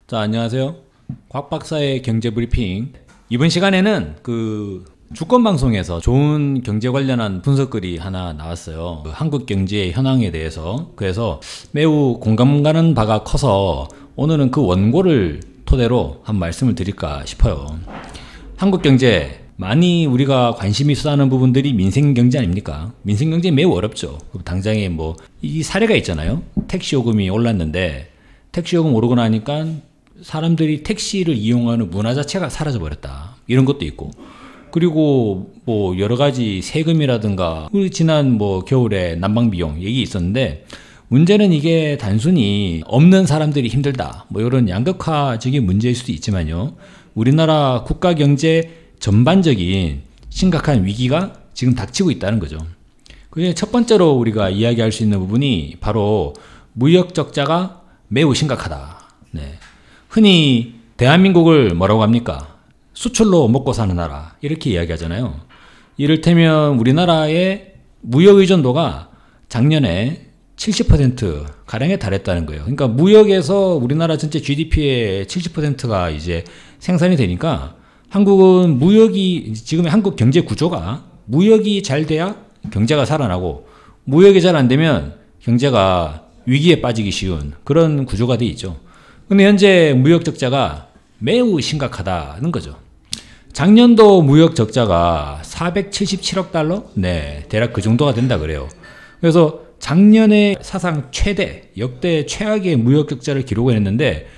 자, 안녕하세요. 곽 박사의 경제 브리핑. 이번 시간에는 주권 방송에서 좋은 경제 관련한 분석글이 하나 나왔어요. 한국 경제의 현황에 대해서. 그래서 매우 공감 가는 바가 커서 오늘은 그 원고를 토대로 한 말씀을 드릴까 싶어요. 한국 경제 많이 우리가 관심이 쏟아지는 부분들이 민생 경제 아닙니까? 민생 경제 매우 어렵죠. 당장에 이 사례가 있잖아요. 택시 요금이 올랐는데 택시 요금 오르고 나니까 사람들이 택시를 이용하는 문화 자체가 사라져 버렸다. 이런 것도 있고. 그리고 여러 가지 세금이라든가 우리 지난 겨울에 난방 비용 얘기 있었는데 문제는 이게 단순히 없는 사람들이 힘들다. 이런 양극화적인 문제일 수도 있지만요. 우리나라 국가 경제 전반적인 심각한 위기가 지금 닥치고 있다는 거죠. 그게 첫 번째로 우리가 이야기할 수 있는 부분이 바로 무역 적자가 매우 심각하다. 네. 흔히 대한민국을 뭐라고 합니까? 수출로 먹고 사는 나라 이렇게 이야기하잖아요. 이를테면 우리나라의 무역 의존도가 작년에 70%가량에 달했다는 거예요. 그러니까 무역에서 우리나라 전체 GDP의 70%가 이제 생산이 되니까 한국은 지금의 한국 경제 구조가 무역이 잘 돼야 경제가 살아나고 무역이 잘 안 되면 경제가 위기에 빠지기 쉬운 그런 구조가 돼 있죠. 근데 현재 무역 적자가 매우 심각하다는 거죠. 작년도 무역 적자가 477억 달러? 네, 대략 그 정도가 된다 그래요. 그래서 작년에 사상 역대 최악의 무역 적자를 기록했는데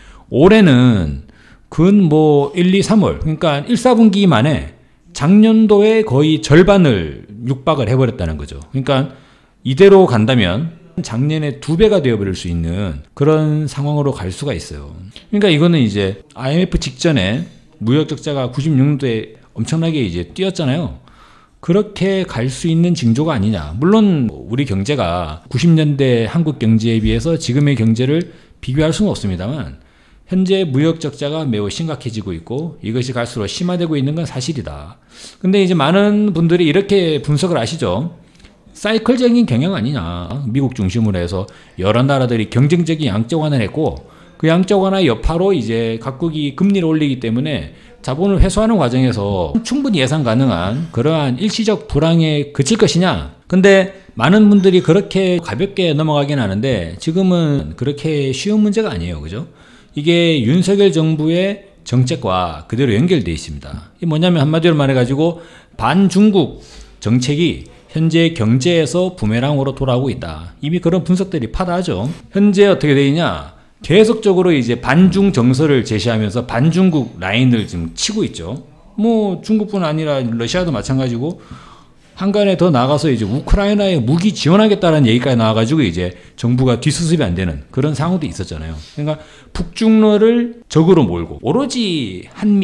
올해는 근 1, 2, 3월 그러니까 1, 4분기 만에 작년도에 거의 절반을 육박을 해버렸다는 거죠. 그러니까 이대로 간다면 작년에 2배가 되어버릴 수 있는 그런 상황으로 갈 수가 있어요. 그러니까 이거는 이제 IMF 직전에 무역 적자가 96년도에 엄청나게 이제 뛰었잖아요. 그렇게 갈 수 있는 징조가 아니냐. 물론 우리 경제가 90년대 한국 경제에 비해서 지금의 경제를 비교할 수는 없습니다만 현재 무역 적자가 매우 심각해지고 있고 이것이 갈수록 심화되고 있는 건 사실이다. 근데 이제 많은 분들이 이렇게 분석을 하시죠. 사이클적인 경영 아니냐. 미국 중심으로 해서 여러 나라들이 경쟁적인 양적 완화를 했고 그 양적 완화 여파로 이제 각국이 금리를 올리기 때문에 자본을 회수하는 과정에서 충분히 예상 가능한 그러한 일시적 불황에 그칠 것이냐. 근데 많은 분들이 그렇게 가볍게 넘어가긴 하는데 지금은 그렇게 쉬운 문제가 아니에요. 그죠? 이게 윤석열 정부의 정책과 그대로 연결되어 있습니다. 이게 뭐냐면 한마디로 말해가지고 반중국 정책이 현재 경제에서 부메랑으로 돌아오고 있다. 이미 그런 분석들이 파다하죠. 현재 어떻게 되어 있냐? 계속적으로 이제 반중 정서를 제시하면서 반중국 라인을 지금 치고 있죠. 중국뿐 아니라 러시아도 마찬가지고 한간에 더 나가서 이제 우크라이나에 무기 지원하겠다는 얘기까지 나와가지고 이제 정부가 뒷수습이 안 되는 그런 상황도 있었잖아요. 그러니까 북중러를 적으로 몰고 오로지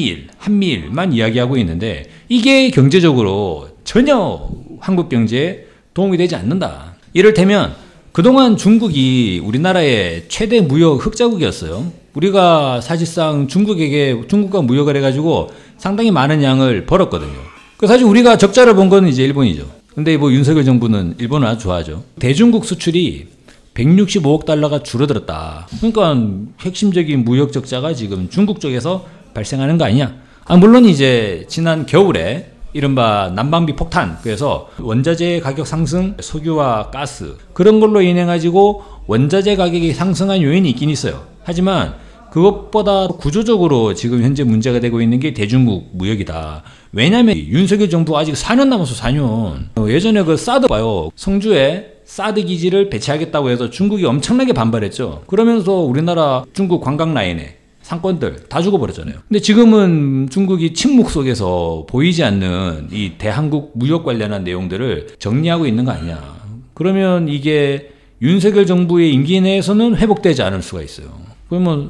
한미일만 이야기하고 있는데 이게 경제적으로 전혀 한국 경제에 도움이 되지 않는다. 이를테면 그동안 중국이 우리나라의 최대 무역 흑자국이었어요. 우리가 사실상 중국과 무역을 해가지고 상당히 많은 양을 벌었거든요. 사실 우리가 적자를 본 건 이제 일본이죠. 근데 윤석열 정부는 일본을 아주 좋아하죠. 대중국 수출이 165억 달러가 줄어들었다. 그러니까 핵심적인 무역 적자가 지금 중국 쪽에서 발생하는 거 아니냐. 물론 이제 지난 겨울에 이른바 난방비 폭탄, 그래서 원자재 가격 상승, 석유와 가스 그런 걸로 인해 가지고 원자재 가격이 상승한 요인이 있긴 있어요. 하지만 그것보다 구조적으로 지금 현재 문제가 되고 있는 게 대중국 무역이다. 왜냐하면 윤석열 정부 아직 4년 남았어. 4년. 예전에 사드 봐요. 성주에 사드 기지를 배치하겠다고 해서 중국이 엄청나게 반발했죠. 그러면서 우리나라 중국 관광 라인에 상권들 다 죽어버렸잖아요. 근데 지금은 중국이 침묵 속에서 보이지 않는 이 대한국 무역 관련한 내용들을 정리하고 있는 거 아니냐. 그러면 이게 윤석열 정부의 임기 내에서는 회복되지 않을 수가 있어요. 그러면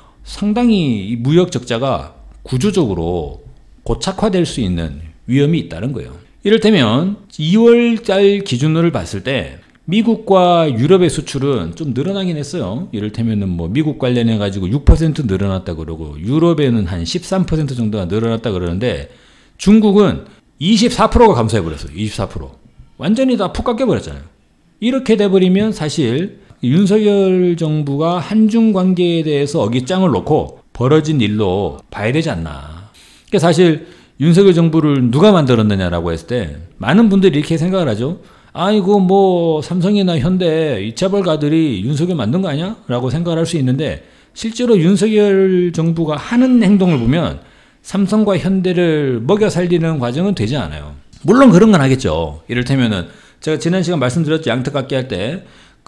상당히 이 무역 적자가 구조적으로 고착화될 수 있는 위험이 있다는 거예요. 이를테면 2월달 기준으로 봤을 때 미국과 유럽의 수출은 좀 늘어나긴 했어요. 이를테면은 미국 관련해 가지고 6% 늘어났다 그러고 유럽에는 한 13% 정도가 늘어났다 그러는데 중국은 24%가 감소해 버렸어요. 24%. 완전히 다 푹 깎여 버렸잖아요. 이렇게 돼 버리면 사실 윤석열 정부가 한중 관계에 대해서 어깃장을 놓고 벌어진 일로 봐야 되지 않나. 그러니까 사실 윤석열 정부를 누가 만들었느냐라고 했을 때 많은 분들이 이렇게 생각을 하죠. 아이고 뭐 삼성이나 현대 이 재벌가들이 윤석열 만든 거 아니야? 라고 생각을 할 수 있는데 실제로 윤석열 정부가 하는 행동을 보면 삼성과 현대를 먹여 살리는 과정은 되지 않아요. 물론 그런 건 하겠죠. 이를테면은 제가 지난 시간 말씀드렸죠. 양턱깎기 할 때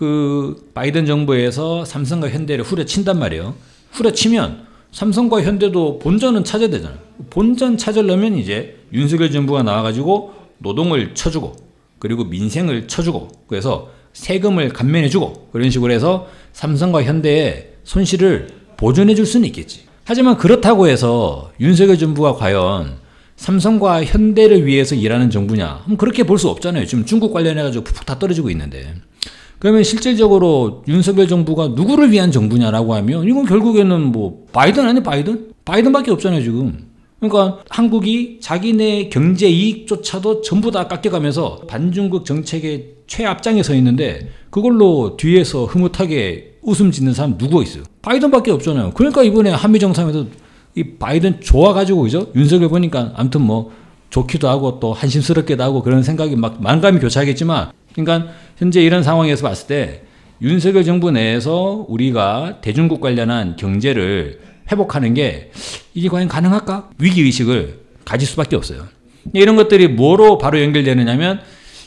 그 바이든 정부에서 삼성과 현대를 후려친단 말이에요. 후려치면 삼성과 현대도 본전은 찾아야 되잖아요. 본전 찾으려면 이제 윤석열 정부가 나와가지고 노동을 쳐주고 그리고 민생을 쳐주고 그래서 세금을 감면해주고 그런 식으로 해서 삼성과 현대의 손실을 보존해 줄 수는 있겠지. 하지만 그렇다고 해서 윤석열 정부가 과연 삼성과 현대를 위해서 일하는 정부냐? 그렇게 볼 수 없잖아요. 지금 중국 관련해가지고 푹푹 다 떨어지고 있는데. 그러면 실질적으로 윤석열 정부가 누구를 위한 정부냐라고 하면 이건 결국에는 뭐 바이든 아니야 바이든? 바이든밖에 없잖아요 지금. 그러니까 한국이 자기네 경제 이익조차도 전부 다 깎여가면서 반중국 정책의 최앞장에 서 있는데 그걸로 뒤에서 흐뭇하게 웃음 짓는 사람 누구 있어요? 바이든밖에 없잖아요. 그러니까 이번에 한미 정상에서 이 바이든 좋아가지고 그죠? 윤석열 보니까 아무튼 뭐 좋기도 하고 또 한심스럽기도 하고 그런 생각이 막 만감이 교차하겠지만 그러니까 현재 이런 상황에서 봤을 때 윤석열 정부 내에서 우리가 대중국 관련한 경제를 회복하는 게 이게 과연 가능할까? 위기의식을 가질 수밖에 없어요. 이런 것들이 뭐로 바로 연결되느냐면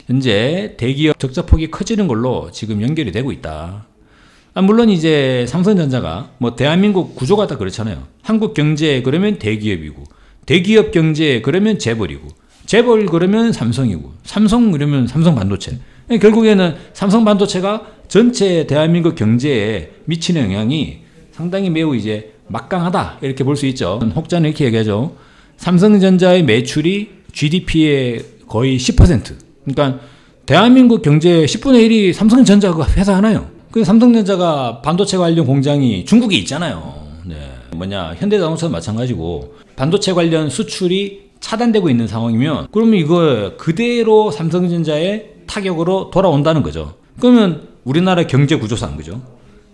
현재 대기업 적자폭이 커지는 걸로 지금 연결이 되고 있다. 물론 이제 삼성전자가 뭐 대한민국 구조가 다 그렇잖아요. 한국 경제 그러면 대기업이고 대기업 경제 그러면 재벌이고 재벌 그러면 삼성이고 삼성 그러면 삼성반도체. 결국에는 삼성반도체가 전체 대한민국 경제에 미치는 영향이 상당히 매우 이제 막강하다 이렇게 볼 수 있죠. 혹자는 이렇게 얘기하죠. 삼성전자의 매출이 GDP의 거의 10%. 그러니까 대한민국 경제의 10분의 1이 삼성전자가 회사 하나요. 그 삼성전자가 반도체 관련 공장이 중국에 있잖아요. 네. 현대자동차도 마찬가지고 반도체 관련 수출이 차단되고 있는 상황이면 그러면 이거 그대로 삼성전자의 타격으로 돌아온다는 거죠. 그러면 우리나라 경제 구조상 그죠?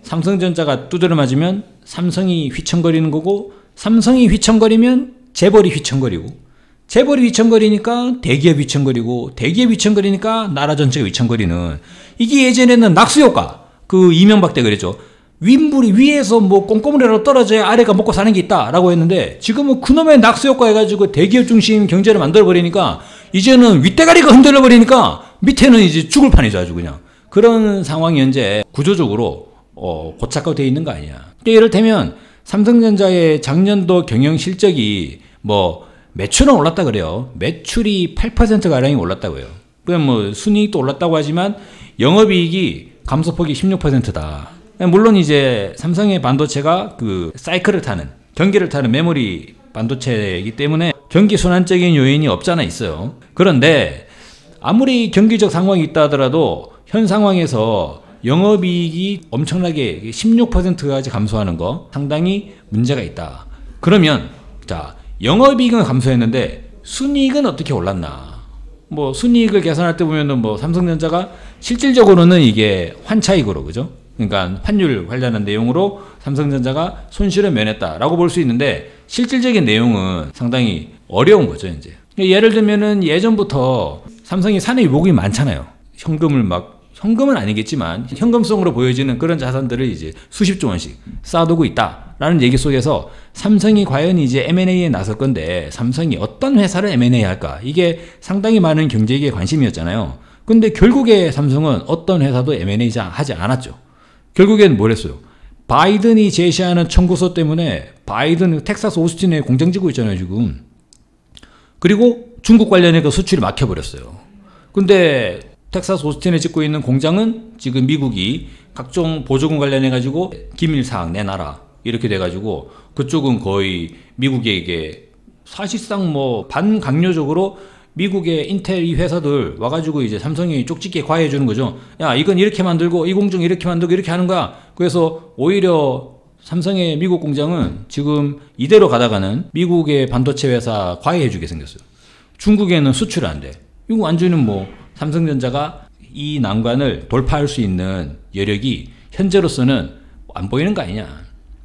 삼성전자가 두드려 맞으면 삼성이 휘청거리는 거고 삼성이 휘청거리면 재벌이 휘청거리고 재벌이 휘청거리니까 대기업 휘청거리고 대기업 휘청거리니까 나라 전체가 휘청거리는 이게 예전에는 낙수효과 그 이명박 때 그랬죠. 윗물이 위에서 뭐 꼼꼼이라도 떨어져야 아래가 먹고 사는 게 있다라고 했는데 지금은 그놈의 낙수효과 해가지고 대기업 중심 경제를 만들어버리니까 이제는 윗대가리가 흔들려버리니까 밑에는 이제 죽을 판이죠 아주 그냥. 그런 상황이 현재 구조적으로 고착화되어 있는 거 아니냐. 이를테면 삼성전자의 작년도 경영 실적이 뭐 매출은 올랐다 그래요. 매출이 8%가량이 올랐다고요. 그럼 뭐 순이익도 올랐다고 하지만 영업이익이 감소폭이 16%다. 물론 이제 삼성의 반도체가 그 사이클을 타는 경기를 타는 메모리 반도체이기 때문에 경기 순환적인 요인이 없잖아 있어요. 그런데 아무리 경기적 상황이 있다 하더라도 현 상황에서 영업이익이 엄청나게 16%까지 감소하는 거 상당히 문제가 있다. 그러면 자 영업이익은 감소했는데 순이익은 어떻게 올랐나? 뭐 순이익을 계산할 때 보면은 뭐 삼성전자가 실질적으로는 이게 환차익으로 그죠? 그러니까 환율 관련한 내용으로 삼성전자가 손실을 면했다라고 볼 수 있는데 실질적인 내용은 상당히 어려운 거죠 이제. 예를 들면은 예전부터 삼성이 사내 유보금이 많잖아요. 현금은 아니겠지만 현금성으로 보여지는 그런 자산들을 이제 수십조 원씩 쌓아두고 있다라는 얘기 속에서 삼성이 과연 이제 M&A에 나설 건데 삼성이 어떤 회사를 M&A 할까? 이게 상당히 많은 경제계의 관심이었잖아요. 근데 결국에 삼성은 어떤 회사도 M&A 하지 않았죠. 결국엔 뭘 했어요? 바이든이 제시하는 청구서 때문에 바이든 텍사스 오스틴에 공장 짓고 있잖아요 지금. 그리고 중국 관련해 그 수출이 막혀버렸어요. 근데 텍사스 오스틴에 짓고 있는 공장은 지금 미국이 각종 보조금 관련해 가지고 기밀사항 내놔라 이렇게 돼 가지고 그쪽은 거의 미국에게 사실상 뭐 반강요적으로 미국의 인텔 이 회사들 와가지고 이제 삼성이 쪽집게 과외해 주는 거죠. 야 이건 이렇게 만들고 이 공정 이렇게 만들고 이렇게 하는 거야. 그래서 오히려 삼성의 미국 공장은 지금 이대로 가다가는 미국의 반도체 회사 과외해 주게 생겼어요. 중국에는 수출이 안 돼. 이거 완전히 뭐 삼성전자가 이 난관을 돌파할 수 있는 여력이 현재로서는 안 보이는 거 아니냐.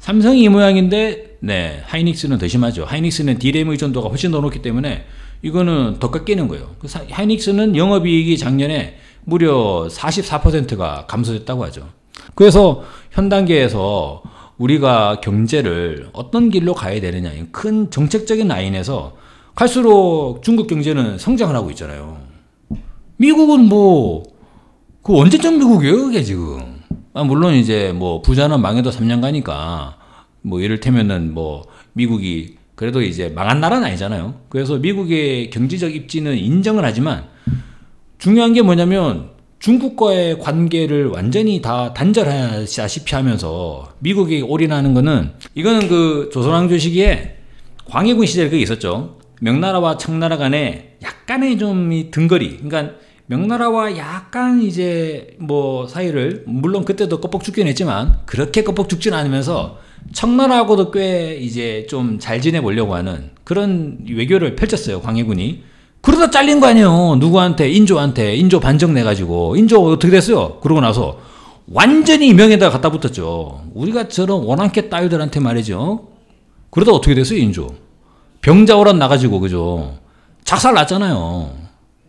삼성이 이 모양인데 네, 하이닉스는 더 심하죠. 하이닉스는 D램 의존도가 훨씬 더 높기 때문에 이거는 더 깎이는 거예요. 하이닉스는 영업이익이 작년에 무려 44%가 감소했다고 하죠. 그래서 현 단계에서 우리가 경제를 어떤 길로 가야 되느냐, 큰 정책적인 라인에서 갈수록 중국 경제는 성장을 하고 있잖아요. 미국은 뭐 그 언제적 미국이에요, 그게 지금. 물론 이제 뭐 부자는 망해도 3년 가니까 뭐 이를테면은 뭐 미국이 그래도 이제 망한 나라는 아니잖아요. 그래서 미국의 경제적 입지는 인정을 하지만 중요한 게 뭐냐면 중국과의 관계를 완전히 다 단절하시다시피 하면서 미국이 올인하는 거는, 이거는 그 조선왕조 시기에 광해군 시절에 그게 있었죠. 명나라와 청나라 간에 약간의 좀 등거리, 그러니까 명나라와 약간 이제 뭐 사이를, 물론 그때도 껍벅 죽긴 했지만 그렇게 껍벅 죽진 않으면서 청나라하고도 꽤 이제 좀 잘 지내보려고 하는 그런 외교를 펼쳤어요, 광해군이. 그러다 잘린 거 아니에요. 누구한테? 인조한테. 인조 반정 내가지고. 인조 어떻게 됐어요? 그러고 나서 완전히 명에다 갖다 붙었죠. 우리가 저런 원한캐 따위들한테 말이죠. 그러다 어떻게 됐어요, 인조? 병자호란 나가지고, 그죠? 작살 났잖아요.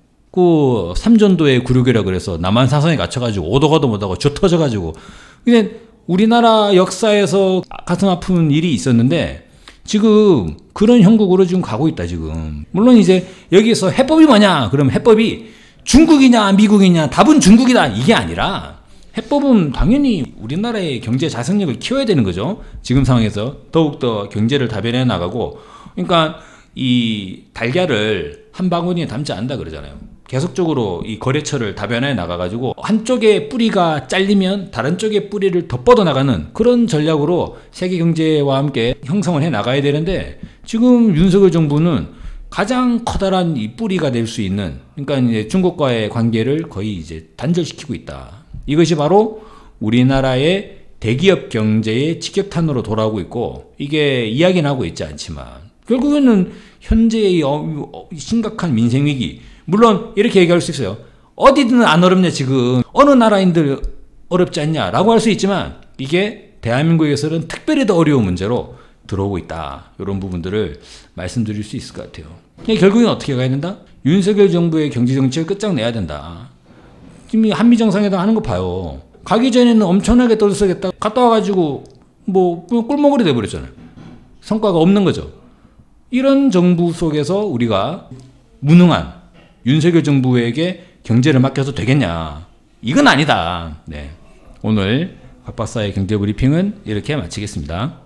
그 삼전도의 굴욕이라 그래서 남한 사상에 갇혀가지고 오도가도 못하고 저 터져가지고. 근데 우리나라 역사에서 가슴 아픈 일이 있었는데 지금 그런 형국으로 지금 가고 있다, 지금. 물론 이제 여기서 해법이 뭐냐? 그럼 해법이 중국이냐, 미국이냐? 답은 중국이다. 이게 아니라 해법은 당연히 우리나라의 경제 자생력을 키워야 되는 거죠. 지금 상황에서 더욱더 경제를 다변해 나가고. 그러니까 이 달걀을 한 바구니에 담지 않는다 그러잖아요. 계속적으로 이 거래처를 다변해 나가가지고 한쪽의 뿌리가 잘리면 다른 쪽의 뿌리를 더 뻗어나가는 그런 전략으로 세계 경제와 함께 형성을 해 나가야 되는데, 지금 윤석열 정부는 가장 커다란 이 뿌리가 될 수 있는, 그러니까 이제 중국과의 관계를 거의 이제 단절시키고 있다. 이것이 바로 우리나라의 대기업 경제의 직격탄으로 돌아오고 있고, 이게 이야기는 하고 있지 않지만 결국에는 현재의 심각한 민생 위기, 물론 이렇게 얘기할 수 있어요. 어디든 안 어렵냐, 지금. 어느 나라인들 어렵지 않냐 라고 할 수 있지만 이게 대한민국에서는 특별히 더 어려운 문제로 들어오고 있다. 이런 부분들을 말씀드릴 수 있을 것 같아요. 결국엔 어떻게 가야 된다? 윤석열 정부의 경제정책을 끝장내야 된다. 지금 한미 정상회담 하는 거 봐요. 가기 전에는 엄청나게 떠들썩했다. 갔다 와가지고 뭐 꿀먹으리 돼버렸잖아요. 성과가 없는 거죠. 이런 정부 속에서 우리가 무능한 윤석열 정부에게 경제를 맡겨도 되겠냐? 이건 아니다. 네. 오늘 박 박사의 경제브리핑은 이렇게 마치겠습니다.